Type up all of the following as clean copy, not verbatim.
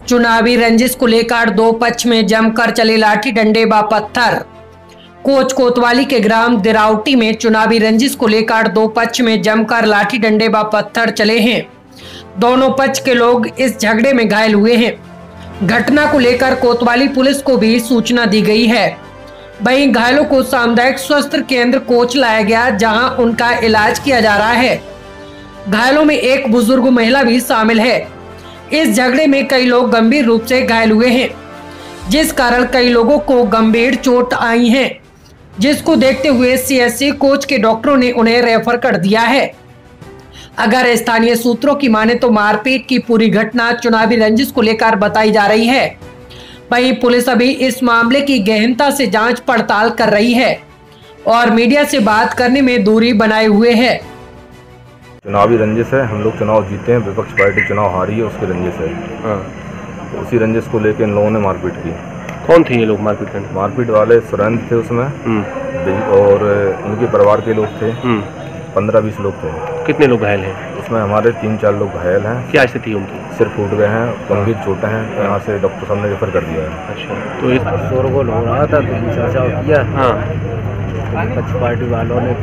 चुनावी रंजिश को लेकर दो पक्ष में जमकर चले लाठी डंडे व पत्थर। कोच कोतवाली के ग्राम दिरावटी में चुनावी रंजिश को लेकर दो पक्ष में जमकर लाठी डंडे व पत्थर चले हैं। दोनों पक्ष के लोग इस झगड़े में घायल हुए हैं। घटना को लेकर कोतवाली पुलिस को भी सूचना दी गई है। वहीं घायलों को सामुदायिक स्वास्थ्य केंद्र कोच लाया गया, जहां उनका इलाज किया जा रहा है। घायलों में एक बुजुर्ग महिला भी शामिल है। इस झगड़े में कई लोग गंभीर रूप से घायल हुए हैं, जिस कारण कई लोगों को गंभीर चोट आई है, जिसको देखते हुए सीएचसी कोच के डॉक्टरों ने उन्हें रेफर कर दिया है। अगर स्थानीय सूत्रों की माने तो मारपीट की पूरी घटना चुनावी रंजिश को लेकर बताई जा रही है। वहीं पुलिस अभी इस मामले की गहनता से जांच पड़ताल कर रही है और मीडिया से बात करने में दूरी बनाए हुए है। चुनावी रंजिश है, हम लोग चुनाव जीते हैं, विपक्ष पार्टी चुनाव हारी है, उसकी रंजिश है। तो उसी रंजिश को लेकर इन लोगों ने मारपीट की। कौन थे ये लोग मारपीट करने? मारपीट वाले सुरेंद्र थे उसमें और उनके परिवार के लोग थे। 15-20 लोग थे। कितने लोग घायल हैं? उसमें हमारे 3-4 लोग घायल हैं। क्या स्थिति उनकी? सिर फूट गए हैं, गंभीर चोटें हैं, तो यहाँ से डॉक्टर साहब ने रेफर कर दिया है। अच्छा, तो इस शोरगुल हो रहा था तो चर्चा किया। हाँ, विपक्ष पार्टी वालों ने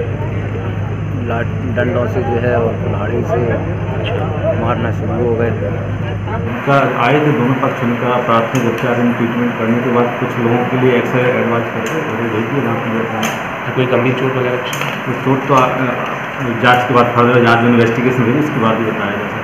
डंडों से जो है और कुल्हाड़ी से मारना शुरू हो गए। उनका आए थे दोनों पक्ष, उनका प्राथमिक उपचार ट्रीटमेंट करने के बाद कुछ लोगों के लिए एक्सरे एडवाइस करके भेजिए। कोई गंभीर चोट वगैरह? तो चोट तो जांच के बाद फर्दर जांच में इन्वेस्टिगेशन हुई, उसके बाद ही बताया जा सकता है।